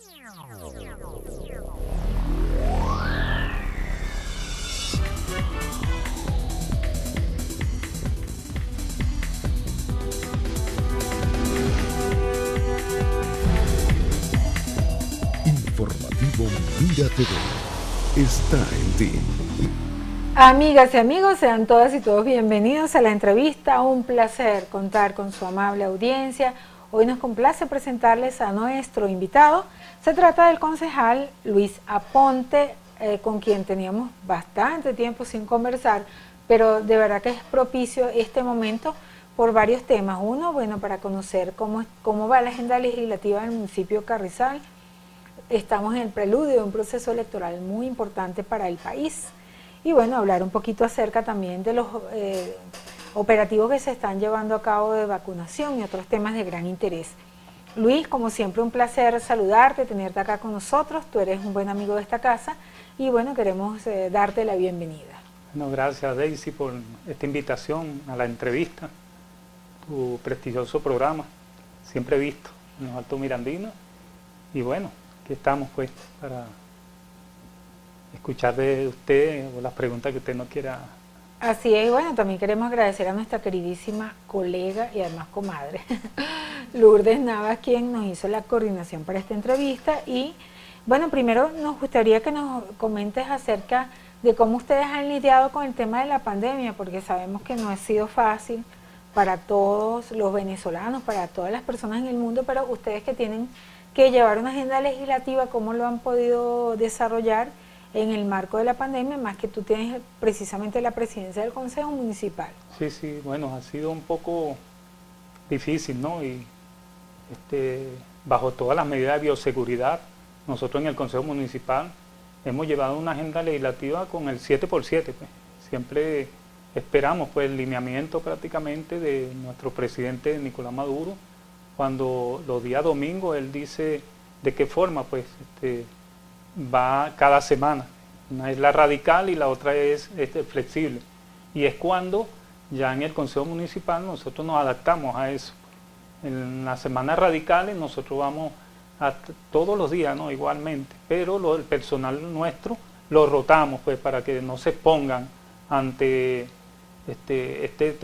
Informativo Mira TV está en ti. Amigas y amigos, sean todas y todos bienvenidos a la entrevista. Un placer contar con su amable audiencia. Hoy nos complace presentarles a nuestro invitado. Se trata del concejal Luis Aponte, con quien teníamos bastante tiempo sin conversar, pero de verdad que es propicio este momento por varios temas. Uno, bueno, para conocer cómo va la agenda legislativa del municipio de Carrizal. Estamos en el preludio de un proceso electoral muy importante para el país. Y bueno, hablar un poquito acerca también de los operativos que se están llevando a cabo de vacunación y otros temas de gran interés. Luis, como siempre, un placer saludarte, tenerte acá con nosotros. Tú eres un buen amigo de esta casa y bueno, queremos darte la bienvenida. Bueno, gracias Daisy por esta invitación a la entrevista, tu prestigioso programa, siempre visto en los Altos Mirandinos. Y bueno, aquí estamos pues para escuchar de usted o las preguntas que usted nos quiera. Así es, bueno, también queremos agradecer a nuestra queridísima colega y además comadre, Lourdes Navas, quien nos hizo la coordinación para esta entrevista. Y bueno, primero nos gustaría que nos comentes acerca de cómo ustedes han lidiado con el tema de la pandemia, porque sabemos que no ha sido fácil para todos los venezolanos, para todas las personas en el mundo, pero ustedes que tienen que llevar una agenda legislativa, ¿cómo lo han podido desarrollar en el marco de la pandemia, más que tú tienes precisamente la presidencia del Consejo Municipal? Sí, bueno, ha sido un poco difícil, ¿no? Y bajo todas las medidas de bioseguridad, nosotros en el Consejo Municipal hemos llevado una agenda legislativa con el 7x7, pues. Siempre esperamos pues el lineamiento prácticamente de nuestro presidente Nicolás Maduro, cuando los días domingos él dice de qué forma pues va cada semana. Una es la radical y la otra es flexible. Y es cuando ya en el Consejo Municipal nosotros nos adaptamos a eso. En las semanas radicales nosotros vamos todos los días, ¿no? Igualmente, pero el personal nuestro lo rotamos pues para que no se expongan ante esta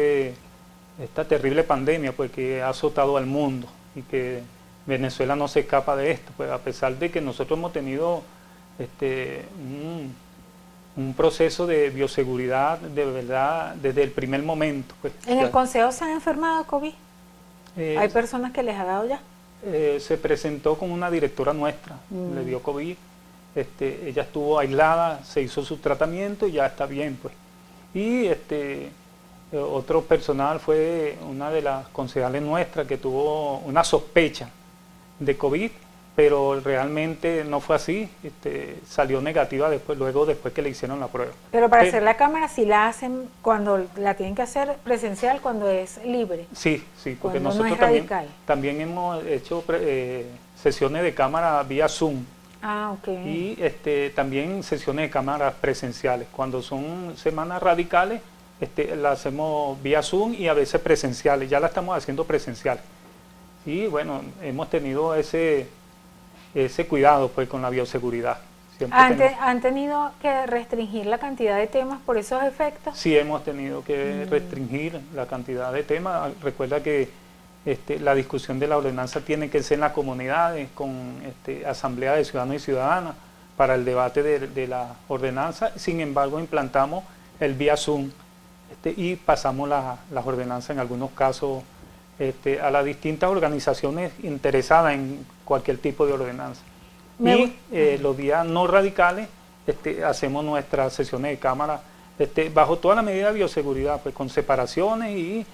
terrible pandemia pues, que ha azotado al mundo y que Venezuela no se escapa de esto, pues a pesar de que nosotros hemos tenido un proceso de bioseguridad de verdad desde el primer momento. Pues, ¿En el Consejo se han enfermado de COVID? ¿Hay personas que les ha dado ya? Se presentó con una directora nuestra, le dio COVID, ella estuvo aislada, se hizo su tratamiento y ya está bien, pues. Y otro personal fue una de las concejales nuestras que tuvo una sospecha de COVID, pero realmente no fue así, salió negativa después que le hicieron la prueba. Pero para hacer la cámara sí la hacen cuando la tienen que hacer presencial, cuando es libre. Sí, porque cuando nosotros no es también hemos hecho sesiones de cámara vía Zoom. Ah, ok. Y también sesiones de cámaras presenciales. Cuando son semanas radicales, las hacemos vía Zoom y a veces presenciales. Ya la estamos haciendo presenciales. Y bueno, hemos tenido ese cuidado pues con la bioseguridad. ¿Han tenido que restringir la cantidad de temas por esos efectos? Sí, hemos tenido que restringir la cantidad de temas. Recuerda que la discusión de la ordenanza tiene que ser en las comunidades, con asamblea de ciudadanos y ciudadanas para el debate de la ordenanza. Sin embargo, implantamos el vía Zoom y pasamos las ordenanzas en algunos casos a las distintas organizaciones interesadas en cualquier tipo de ordenanza. Los días no radicales hacemos nuestras sesiones de cámara bajo toda la medida de bioseguridad, pues con separaciones y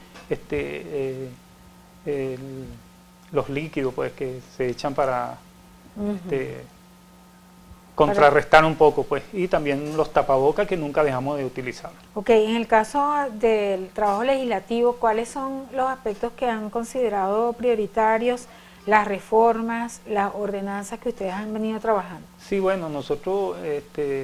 los líquidos pues que se echan para contrarrestar un poco pues, y también los tapabocas que nunca dejamos de utilizar. Ok, en el caso del trabajo legislativo, ¿cuáles son los aspectos que han considerado prioritarios, las reformas, las ordenanzas que ustedes han venido trabajando? Sí, bueno, nosotros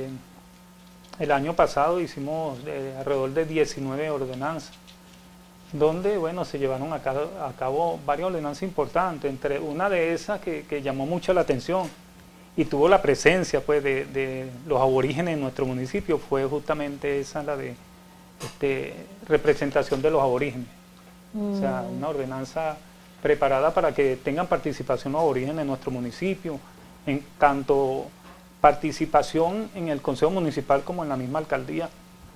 el año pasado hicimos alrededor de 19 ordenanzas. donde, bueno, se llevaron a cabo varias ordenanzas importantes, entre una de esas que llamó mucho la atención y tuvo la presencia, pues, de los aborígenes en nuestro municipio, fue justamente esa, la de representación de los aborígenes. O sea, una ordenanza preparada para que tengan participación los aborígenes en nuestro municipio, en tanto participación en el Consejo Municipal como en la misma alcaldía,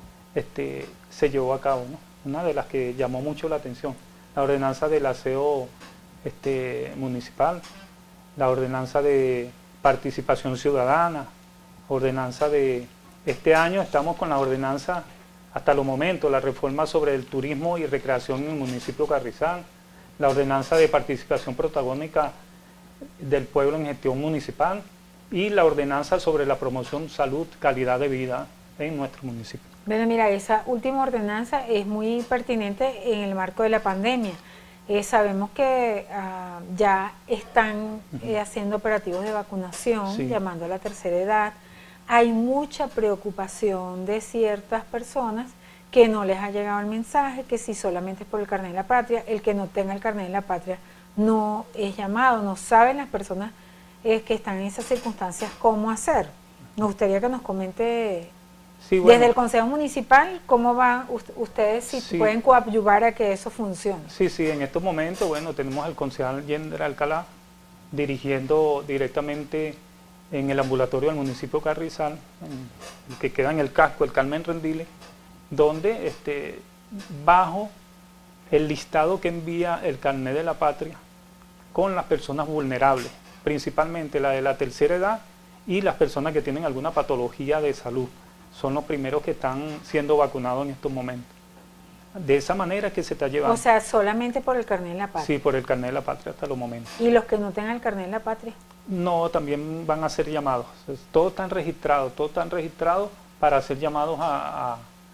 se llevó a cabo, ¿no? Una de las que llamó mucho la atención, la ordenanza del aseo municipal, la ordenanza de participación ciudadana, ordenanza de... Este año estamos con la ordenanza, hasta los momentos, la reforma sobre el turismo y recreación en el municipio de Carrizal, la ordenanza de participación protagónica del pueblo en gestión municipal y la ordenanza sobre la promoción, salud, calidad de vida en nuestro municipio. Bueno, mira, esa última ordenanza es muy pertinente en el marco de la pandemia. Sabemos que ya están haciendo operativos de vacunación, sí, llamando a la tercera edad. Hay mucha preocupación de ciertas personas que no les ha llegado el mensaje, que si solamente es por el carnet de la patria, el que no tenga el carnet de la patria no es llamado, no saben las personas que están en esas circunstancias cómo hacer. Nos gustaría que nos comente, sí, bueno, desde el Consejo Municipal, cómo van ustedes, si sí pueden coadyuvar a que eso funcione. Sí, en estos momentos, bueno, tenemos al concejal Yender Alcalá dirigiendo directamente en el ambulatorio del municipio de Carrizal, el que queda en el casco, el Carmen Rendile, donde bajo el listado que envía el carnet de la patria con las personas vulnerables, principalmente la de la tercera edad y las personas que tienen alguna patología de salud, son los primeros que están siendo vacunados en estos momentos. De esa manera es que se está llevando. O sea, solamente por el carnet de la patria. Sí, por el carnet de la patria hasta los momentos. ¿Y los que no tengan el carnet de la patria? No, también van a ser llamados. Todos están registrados para ser llamados a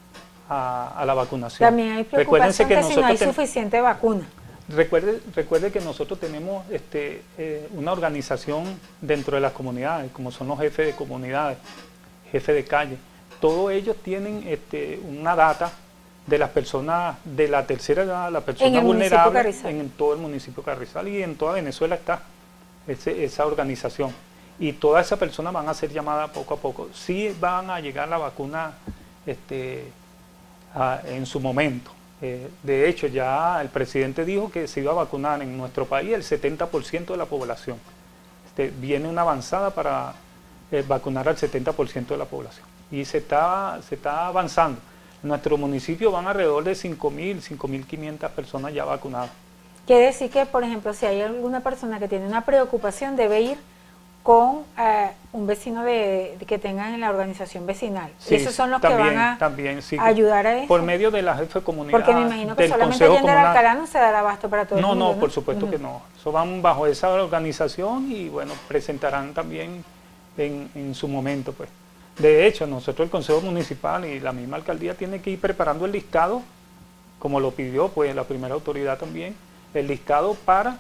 la vacunación. También hay preocupación que si no hay suficiente vacuna. Recuerde que nosotros tenemos una organización dentro de las comunidades, como son los jefes de comunidades, jefes de calle. Todos ellos tienen una data de las personas de la tercera edad, las personas vulnerables en todo el municipio de Carrizal, y en toda Venezuela está esa organización. Y todas esas personas van a ser llamadas poco a poco. Sí van a llegar la vacuna en su momento. De hecho, ya el presidente dijo que se iba a vacunar en nuestro país el 70% de la población. Viene una avanzada para vacunar al 70% de la población. Y se está avanzando. En nuestro municipio van alrededor de 5.000, 5.500 personas ya vacunadas. Quiere decir que, por ejemplo, si hay alguna persona que tiene una preocupación, debe ir con un vecino que tengan en la organización vecinal. Sí, esos son los también, que van a ayudar a eso. Por medio de la jefe de comunidad. Porque me imagino que solamente Yender Alcalá no se dará abasto para todo el mundo. No, por supuesto que no. Eso van bajo esa organización y, bueno, presentarán también en su momento, pues. De hecho, nosotros el Consejo Municipal y la misma alcaldía tiene que ir preparando el listado, como lo pidió pues la primera autoridad también, el listado para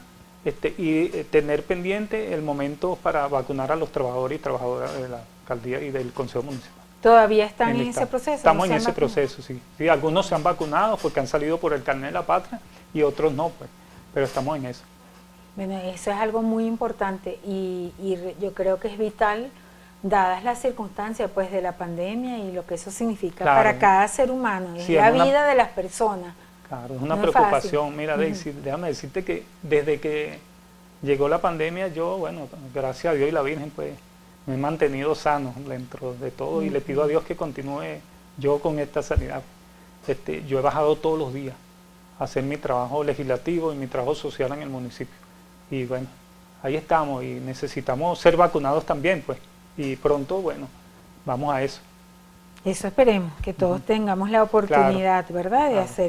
y tener pendiente el momento para vacunar a los trabajadores y trabajadoras de la alcaldía y del Consejo Municipal. ¿Todavía están en ese proceso? Estamos en ese proceso, sí. Sí. Algunos se han vacunado porque han salido por el carnet de la patria y otros no, pues, pero estamos en eso. Bueno, eso es algo muy importante y yo creo que es vital, dadas las circunstancias pues de la pandemia y lo que eso significa para cada ser humano, es la vida de las personas. Claro, es una preocupación. Mira, Daisy, déjame decirte que desde que llegó la pandemia yo, bueno, gracias a Dios y la Virgen, pues me he mantenido sano dentro de todo y le pido a Dios que continúe yo con esta sanidad. Yo he bajado todos los días a hacer mi trabajo legislativo y mi trabajo social en el municipio. Y bueno, ahí estamos y necesitamos ser vacunados también, pues. Y pronto, bueno, vamos a eso. Eso esperemos, que todos tengamos la oportunidad, ¿verdad?, de hacer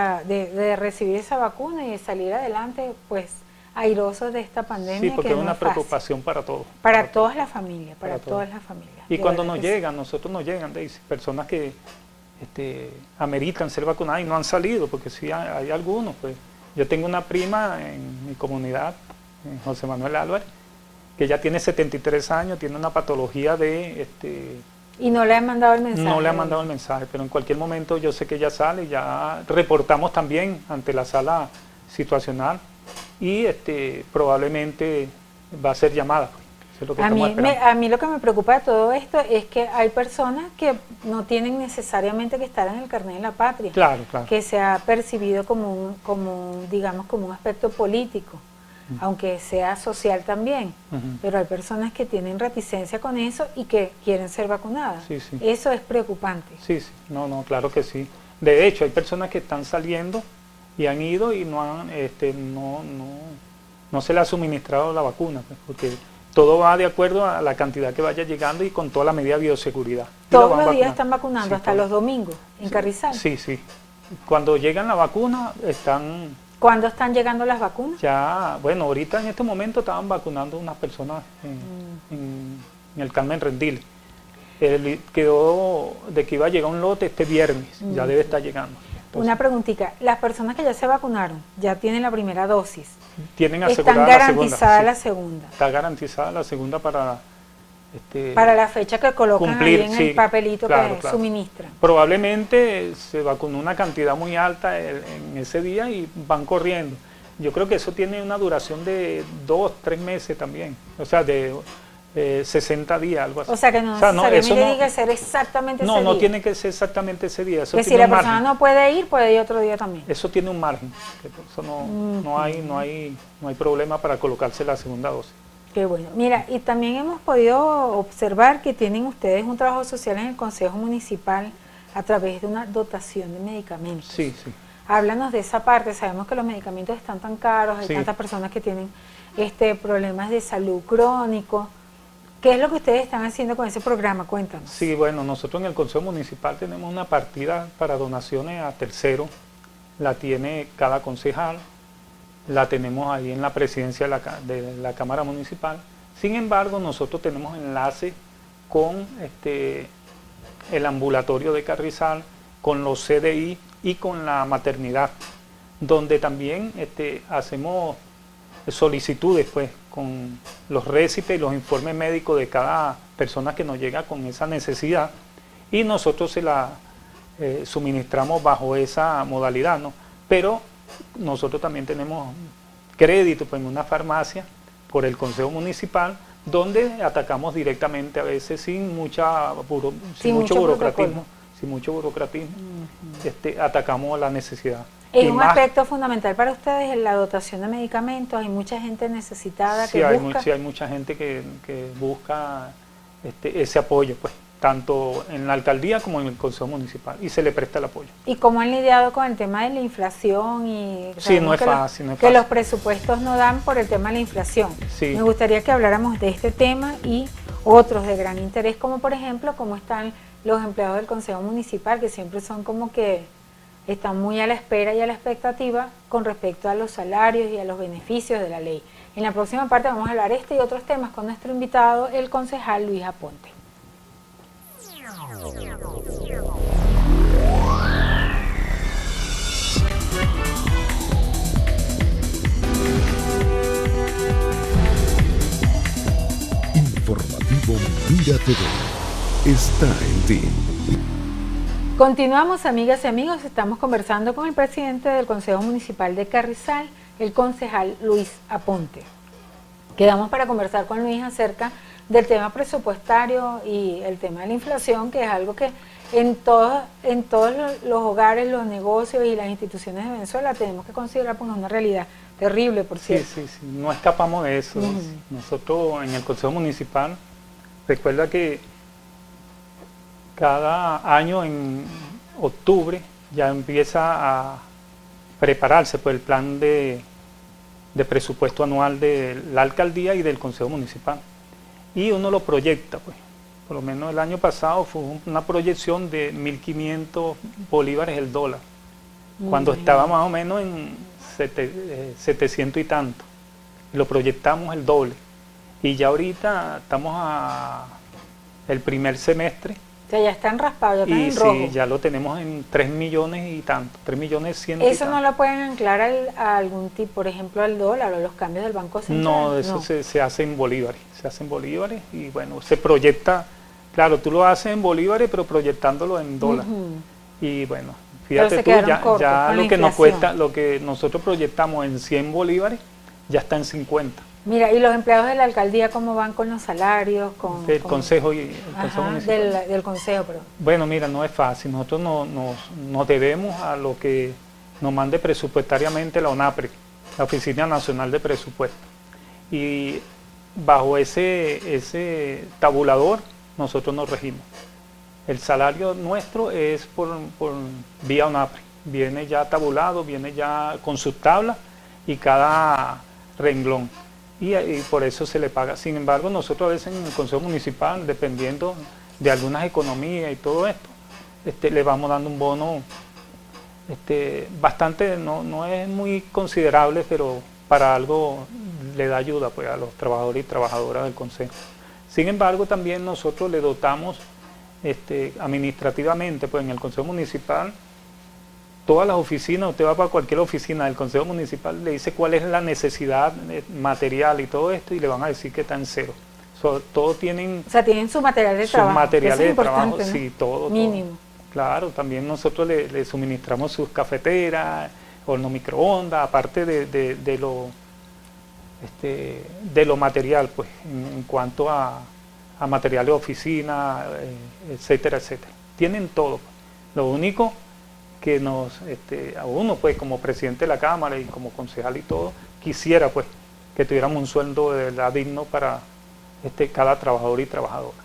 de recibir esa vacuna y de salir adelante, pues, airosos de esta pandemia. Sí, porque es una preocupación para todos. Para todas las familias, para todas las familias. Y cuando nos llegan, nosotros nos llegan, Daisy, personas que ameritan ser vacunadas y no han salido, porque sí hay algunos, pues. Yo tengo una prima en mi comunidad, en José Manuel Álvarez, que ya tiene 73 años, tiene una patología de ¿Y no le han mandado el mensaje? No le han mandado el mensaje, pero en cualquier momento yo sé que ella sale, ya reportamos también ante la sala situacional y probablemente va a ser llamada. Eso es lo que a mí lo que me preocupa de todo esto es que hay personas que no tienen necesariamente que estar en el carnet de la patria, claro, claro, que se ha percibido digamos, como un aspecto político, aunque sea social también, pero hay personas que tienen reticencia con eso y que quieren ser vacunadas. Sí, sí. Eso es preocupante. Sí, sí, no, claro que sí. De hecho, hay personas que están saliendo y han ido y no se le ha suministrado la vacuna, pues, porque todo va de acuerdo a la cantidad que vaya llegando y con toda la medida de bioseguridad. Todos los días están vacunando, sí, hasta los domingos, en Carrizal. Sí, sí. Cuando llegan la vacuna, están... ¿Cuándo están llegando las vacunas? Ya, bueno, ahorita en este momento estaban vacunando unas personas en el Carmen Rendil. Quedó de que iba a llegar un lote este viernes, ya debe estar llegando. Entonces, una preguntita, las personas que ya se vacunaron, ya tienen la primera dosis, tienen asegurada ¿están garantizada la segunda? Está garantizada la segunda para la fecha que colocan cumplir, ahí en sí, el papelito claro, que claro. suministran. Probablemente se vacunó una cantidad muy alta en ese día y van corriendo. Yo creo que eso tiene una duración de 2, 3 meses también, o sea, de 60 días, algo así. O sea, que no necesariamente tiene que ser exactamente ese día. No tiene que ser exactamente ese día. Eso que si la persona no puede ir otro día también. Eso tiene un margen. Eso no hay problema para colocarse la segunda dosis. Qué bueno. Mira, y también hemos podido observar que tienen ustedes un trabajo social en el Consejo Municipal a través de una dotación de medicamentos. Sí, sí. Háblanos de esa parte. Sabemos que los medicamentos están tan caros, hay tantas personas que tienen problemas de salud crónicos. ¿Qué es lo que ustedes están haciendo con ese programa? Cuéntanos. Sí, bueno, nosotros en el Consejo Municipal tenemos una partida para donaciones a terceros, la tiene cada concejal, la tenemos ahí en la presidencia de la Cámara Municipal. Sin embargo, nosotros tenemos enlace con el ambulatorio de Carrizal, con los CDI y con la maternidad, donde también hacemos solicitudes pues con los récipes y los informes médicos de cada persona que nos llega con esa necesidad y nosotros se la suministramos bajo esa modalidad, ¿no? Pero nosotros también tenemos crédito pues, en una farmacia por el Consejo Municipal donde atacamos directamente a veces sin mucho burocratismo, atacamos la necesidad. Es un aspecto fundamental para ustedes en la dotación de medicamentos. Hay mucha gente necesitada que busca. Sí, hay mucha gente que busca ese apoyo, pues, tanto en la alcaldía como en el Consejo Municipal, y se le presta el apoyo. ¿Y cómo han lidiado con el tema de la inflación? Sí, no es fácil. Que los presupuestos no dan por el tema de la inflación. Sí. Me gustaría que habláramos de este tema y otros de gran interés, como por ejemplo, cómo están los empleados del Consejo Municipal, que siempre son como que están muy a la espera y a la expectativa con respecto a los salarios y a los beneficios de la ley. En la próxima parte vamos a hablar y otros temas con nuestro invitado, el concejal Luis Aponte. Informativo Mira TV está en ti. Continuamos, amigas y amigos, estamos conversando con el presidente del Consejo Municipal de Carrizal, el concejal Luis Aponte. Quedamos para conversar con Luis acerca del tema presupuestario y el tema de la inflación, que es algo que en todos los hogares, los negocios y las instituciones de Venezuela tenemos que considerar como una realidad terrible, por cierto. Sí, no escapamos de eso. Nosotros en el Consejo Municipal, recuerda que cada año en octubre ya empieza a prepararse pues, el plan de presupuesto anual de la alcaldía y del Consejo Municipal. Y uno lo proyecta, pues. Por lo menos el año pasado fue una proyección de 1.500 bolívares el dólar, cuando estaba más o menos en 700 y tanto. Lo proyectamos el doble. Y ya ahorita estamos el primer semestre. O sea, ya están raspados, ya están en rojo. Sí, ya lo tenemos en 3 millones y tanto, 3.100.000. ¿Eso no lo pueden anclar a algún tipo, por ejemplo, al dólar o los cambios del Banco Central? No, eso no. Se hace en bolívares, y bueno, se proyecta Claro, tú lo haces en bolívares, pero proyectándolo en dólares. Y bueno, fíjate tú, ya lo que nos cuesta, lo que nosotros proyectamos en 100 bolívares, ya está en 50. Mira, ¿y los empleados de la alcaldía cómo van con los salarios? Del consejo y el consejo municipal. Del consejo, perdón. Bueno, mira, no es fácil. Nosotros nos debemos a lo que nos mande presupuestariamente la ONAPRE, la Oficina Nacional de Presupuesto. Y bajo ese tabulador nosotros nos regimos. El salario nuestro es por vía ONAPRE. Viene ya tabulado, viene ya con sus tablas y cada renglón. Y por eso se le paga. Sin embargo, nosotros a veces en el Consejo Municipal, dependiendo de algunas economías y todo esto, le vamos dando un bono bastante, no es muy considerable, pero para algo le da ayuda pues, a los trabajadores y trabajadoras del Consejo. Sin embargo, también nosotros le dotamos administrativamente, pues en el Consejo Municipal, todas las oficinas, usted va para cualquier oficina del Consejo Municipal, le dice cuál es la necesidad material y todo esto, y le van a decir que está en cero. Todos tienen... O sea, tienen su material de trabajo. Sus materiales de trabajo, ¿no? Sí, todo. Mínimo. Todo. Claro, también nosotros le suministramos sus cafeteras, horno microondas, aparte de lo material, pues, en cuanto a material de oficina, etcétera, etcétera. Tienen todo. Lo único que a uno, pues, como presidente de la Cámara y como concejal y todo, quisiera, pues, que tuviéramos un sueldo de verdad digno para cada trabajador y trabajadora.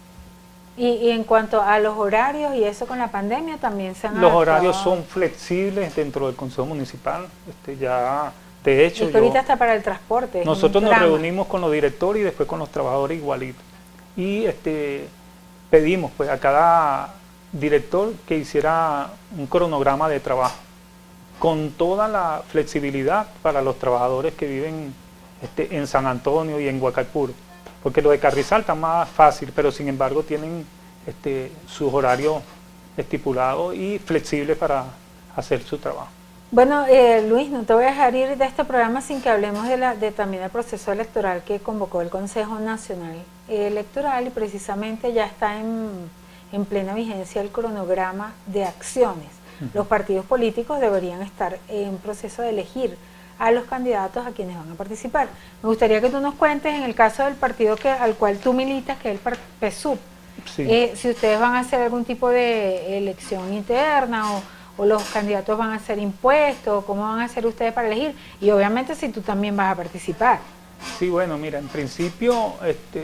Y en cuanto a los horarios y eso con la pandemia también se han Los horarios son flexibles dentro del Consejo Municipal, ya, de hecho... Y que ahorita está para el transporte. Nosotros nos reunimos con los directores y después con los trabajadores igualitos. Y pedimos, pues, a cada director que hiciera un cronograma de trabajo con toda la flexibilidad para los trabajadores que viven en San Antonio y en Guacalpuro, porque lo de Carrizal está más fácil, pero sin embargo tienen sus horarios estipulados y flexibles para hacer su trabajo. Bueno, Luis, no te voy a dejar ir de este programa sin que hablemos también del proceso electoral que convocó el Consejo Nacional Electoral, y precisamente ya está en plena vigencia el cronograma de acciones. Los partidos políticos deberían estar en proceso de elegir a los candidatos a quienes van a participar. Me gustaría que tú nos cuentes, en el caso del partido al cual tú militas, que es el PSUV, sí. Si ustedes van a hacer algún tipo de elección interna o los candidatos van a ser impuestos, cómo van a hacer ustedes para elegir, y obviamente si tú también vas a participar. Sí, bueno, mira, en principio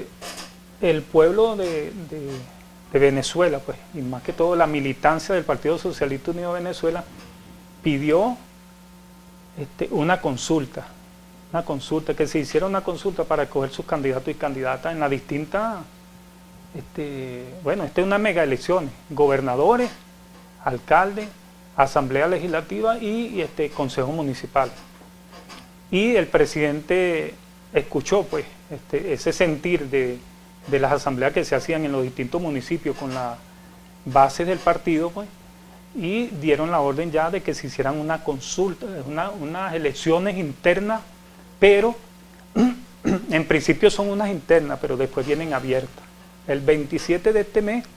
el pueblo de Venezuela, pues, y más que todo la militancia del Partido Socialista Unido de Venezuela, pidió una consulta, que se hiciera una consulta para escoger sus candidatos y candidatas en las distintas, bueno, una mega elecciones, gobernadores, alcaldes, asamblea legislativa y consejo municipal. Y el presidente escuchó, pues, ese sentir de las asambleas que se hacían en los distintos municipios con las bases del partido, pues, y dieron la orden ya de que se hicieran una consulta, unas elecciones internas, pero en principio son unas internas, pero después vienen abiertas. El 27 de este mes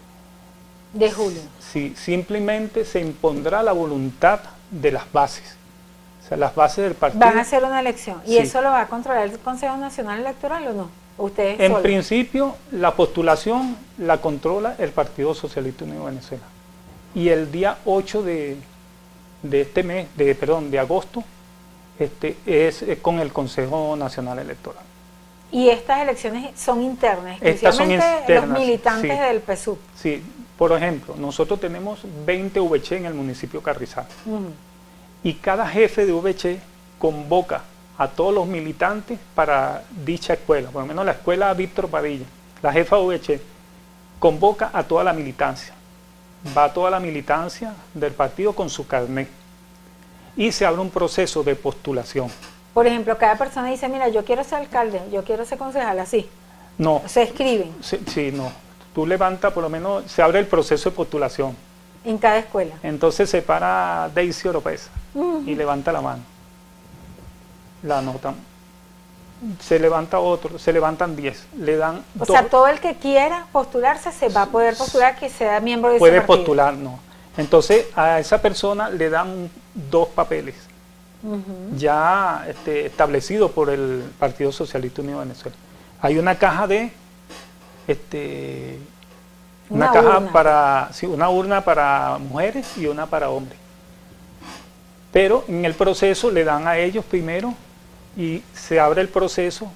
de julio. Sí, simplemente se impondrá la voluntad de las bases. O sea, las bases del partido. Van a hacer una elección. ¿Y sí. Eso lo va a controlar el Consejo Nacional Electoral o no? ¿Ustedes en solos? principio, la postulación la controla el Partido Socialista Unido de Venezuela. Y el día 8 de este mes, de agosto, es con el Consejo Nacional Electoral. ¿Y estas elecciones son internas? Estas son internas, los militantes sí. del PSUV. Sí, por ejemplo, nosotros tenemos 20 VC en el municipio Carrizal. Y cada jefe de VC convoca a todos los militantes para dicha escuela, por lo menos la escuela Víctor Padilla. La jefa de VC convoca a toda la militancia. Va toda la militancia del partido con su carnet. Y se abre un proceso de postulación. Por ejemplo, cada persona dice, mira, yo quiero ser alcalde, yo quiero ser concejal, así. No. Se escriben. Sí, no. Tú levantas, por lo menos, se abre el proceso de postulación. En cada escuela. Entonces se para Daisy Oropesa y levanta la mano. La anotan. se levanta otro, se levantan 10, le dan O sea, todo el que quiera postularse se va a poder postular que sea miembro de ese partido. puede postular, no. Entonces a esa persona le dan 2 papeles ya establecidos por el Partido Socialista Unido de Venezuela. Hay una caja de una urna para mujeres y una para hombres. Pero en el proceso le dan a ellos primero y se abre el proceso.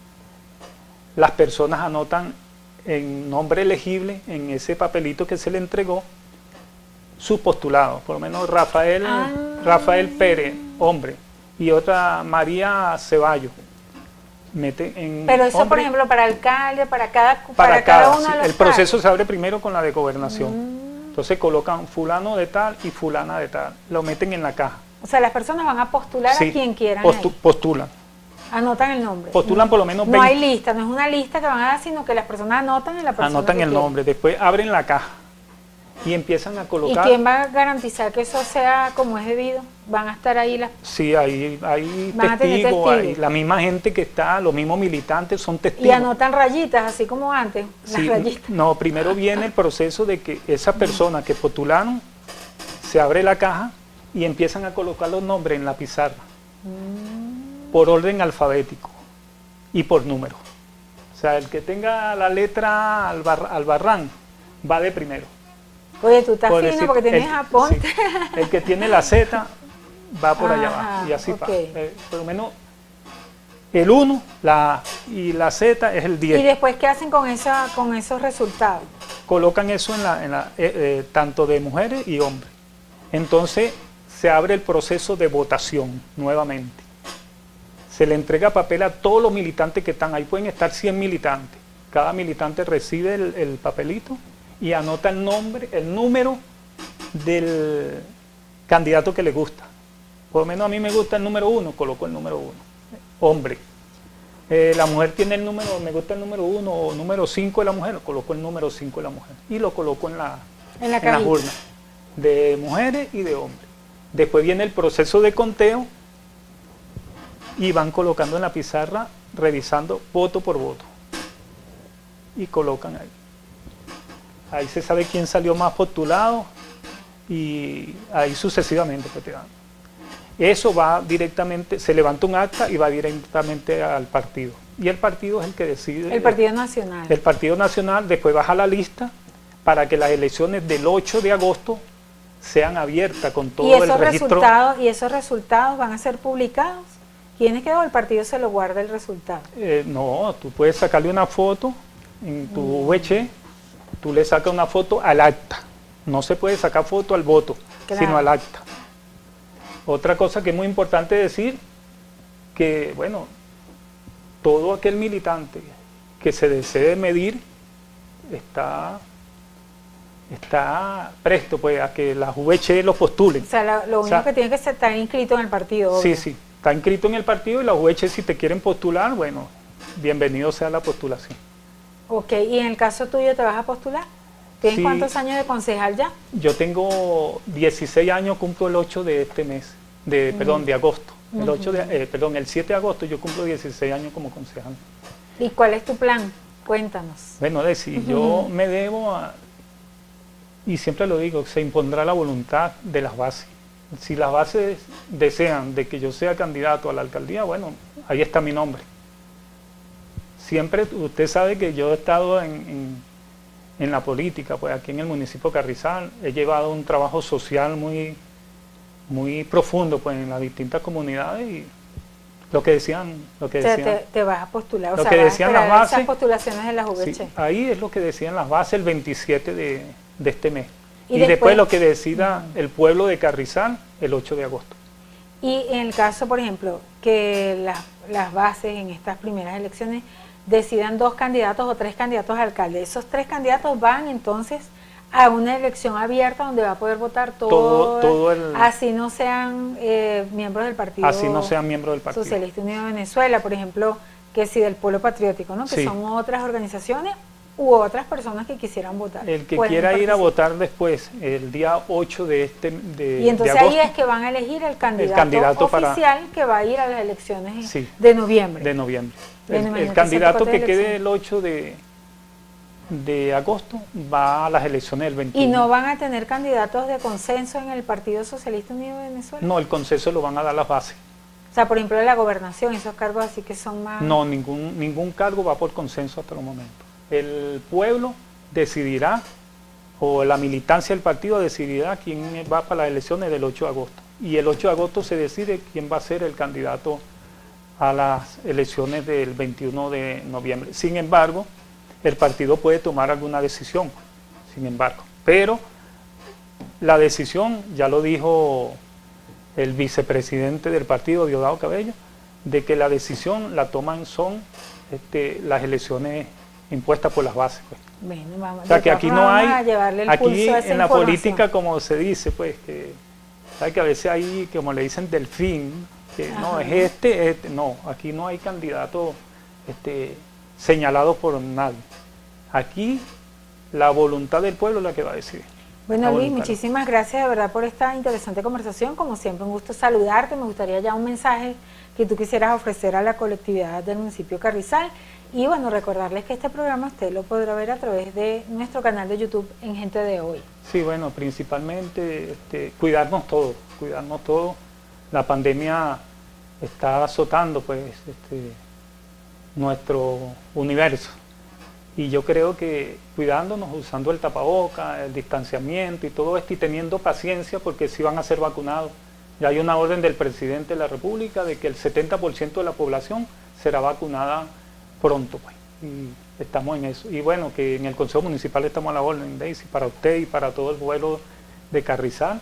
Las personas anotan en nombre elegible en ese papelito que se le entregó su postulado. Por lo menos Rafael Pérez, hombre, y otra María Ceballos. Pero eso, hombre, por ejemplo, para alcalde, para cada uno de los el proceso se abre primero con la de gobernación. Entonces colocan fulano de tal y fulana de tal. Lo meten en la caja. O sea, las personas van a postular a quien quieran. Postulan. Anotan el nombre. Postulan por lo menos 20. No hay lista, no es una lista que van a dar, sino que las personas anotan en la persona. Anotan el nombre, después abren la caja y empiezan a colocar. ¿Y quién va a garantizar que eso sea como es debido? ¿Van a estar ahí las...? Sí, hay testigos, hay la misma gente que está, los mismos militantes son testigos. Y anotan rayitas, así como antes, las rayitas. No, primero viene el proceso de que esas personas que postularon, se abre la caja y empiezan a colocar los nombres en la pizarra, por orden alfabético y por número. O sea, el que tenga la letra Albarrán va de primero. Oye, tú estás fino porque tienes aponte. Sí, el que tiene la Z va por allá abajo y así va. Por lo menos el 1 y la Z es el 10. ¿Y después qué hacen con esos resultados? Colocan eso tanto de mujeres y hombres. Entonces se abre el proceso de votación nuevamente. Se le entrega papel a todos los militantes que están ahí. Pueden estar 100 militantes. Cada militante recibe el papelito y anota el nombre, el número del candidato que le gusta. Por lo menos a mí me gusta el número 1, coloco el número 1, hombre. La mujer tiene el número, me gusta el número 1 o número 5 de la mujer, coloco el número 5 de la mujer y lo coloco en la urna de mujeres y de hombres. Después viene el proceso de conteo y van colocando en la pizarra, revisando voto por voto y colocan ahí. Ahí se sabe quién salió más postulado y ahí sucesivamente. Eso va directamente, se levanta un acta y va directamente al partido. Y el partido es el que decide. El Partido Nacional. El Partido Nacional después baja la lista para que las elecciones del 8 de agosto sean abiertas con todo el registro. ¿Y esos resultados van a ser publicados? ¿Quién es que el partido se lo guarda el resultado? No, tú puedes sacarle una foto en tu VC. Tú le sacas una foto al acta, no se puede sacar foto al voto, sino al acta. Otra cosa que es muy importante decir, que bueno, todo aquel militante que se desee medir está presto pues a que la VC lo postulen. O sea, lo único que tiene que estar inscrito en el partido. Obvio. Sí, está inscrito en el partido y la VC si te quieren postular, bueno, bienvenido sea la postulación. Ok, y en el caso tuyo, ¿te vas a postular? ¿Tienes cuántos años de concejal ya? Yo tengo 16 años, cumplo el 8 de este mes, de agosto. El 7 de agosto yo cumplo 16 años como concejal. ¿Y cuál es tu plan? Cuéntanos. Bueno, yo me debo y siempre lo digo, se impondrá la voluntad de las bases. Si las bases desean de que yo sea candidato a la alcaldía, bueno, ahí está mi nombre. Siempre, usted sabe que yo he estado en la política, pues aquí en el municipio de Carrizal, he llevado un trabajo social muy profundo pues en las distintas comunidades y lo que decían. Te vas a postular, lo que decían las bases, esas postulaciones de las VC. Sí, ahí es lo que decían las bases el 27 de este mes. Y después lo que decida el pueblo de Carrizal el 8 de agosto. Y en el caso, por ejemplo, que las bases en estas primeras elecciones decidan 2 candidatos o 3 candidatos a alcalde. Esos 3 candidatos van entonces a una elección abierta donde va a poder votar todo así no sean miembros del Partido Socialista Unido de Venezuela, por ejemplo, que si del Polo Patriótico, ¿no? Que son otras organizaciones, u otras personas que quisieran votar. El que pueden quiera ir a participar. votar después, el día 8 de Y entonces de agosto, ahí es que van a elegir el candidato oficial que va a ir a las elecciones Sí. de noviembre. de noviembre. Bueno, El imagínate, candidato esa que época de quede el 8 de agosto va a las elecciones del 21. ¿Y no van a tener candidatos de consenso en el Partido Socialista Unido de Venezuela? No, el consenso lo van a dar las bases. O sea, por ejemplo, de la gobernación, esos cargos así que son más... No, ningún cargo va por consenso hasta el momento. El pueblo decidirá, o la militancia del partido decidirá quién va para las elecciones del 8 de agosto. Y el 8 de agosto se decide quién va a ser el candidato a las elecciones del 21 de noviembre. Sin embargo, el partido puede tomar alguna decisión, pero la decisión, ya lo dijo el vicepresidente del partido, Diosdado Cabello, de que la decisión la toman son las elecciones impuestas por las bases. Pues. Bueno, vamos, o sea, que aquí no hay, aquí en la política, como se dice, pues, que a veces hay, como le dicen, delfín, que no, es no, aquí no hay candidato señalado por nadie. Aquí la voluntad del pueblo es la que va a decidir. Bueno, Luis, muchísimas gracias de verdad por esta interesante conversación. Como siempre, un gusto saludarte. Me gustaría ya un mensaje que tú quisieras ofrecer a la colectividad del municipio Carrizal. Y bueno, recordarles que este programa usted lo podrá ver a través de nuestro canal de YouTube en Gente de Hoy. Sí, bueno, principalmente cuidarnos todos. La pandemia está azotando pues nuestro universo. Y yo creo que cuidándonos, usando el tapaboca, el distanciamiento y todo esto, y teniendo paciencia porque sí van a ser vacunados. Ya hay una orden del presidente de la República de que el 70% de la población será vacunada pronto, pues. Y estamos en eso. Y bueno, que en el Consejo Municipal estamos a la orden, Daisy, para usted y para todo el pueblo de Carrizal,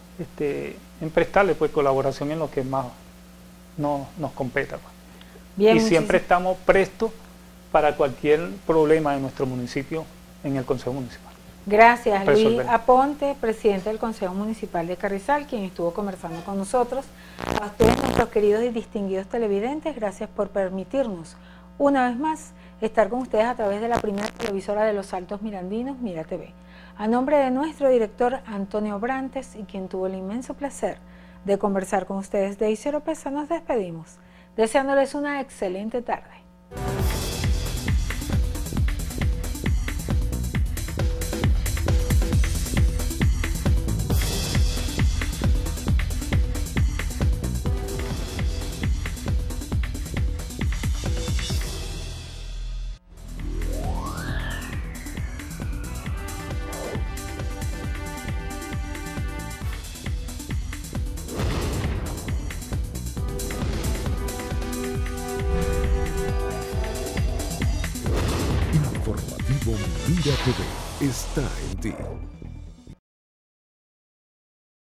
en prestarle pues colaboración en lo que más nos competa. Pues. Bien, y siempre estamos prestos para cualquier problema de nuestro municipio en el Consejo Municipal. Gracias, Luis Aponte, presidente del Consejo Municipal de Carrizal, quien estuvo conversando con nosotros. A ustedes, nuestros queridos y distinguidos televidentes, gracias por permitirnos una vez más estar con ustedes a través de la primera televisora de los Altos Mirandinos, Mira TV. A nombre de nuestro director Antonio Brantes y quien tuvo el inmenso placer de conversar con ustedes, Daisy Oropesa, nos despedimos, deseándoles una excelente tarde. Informativo Mira TV está en ti.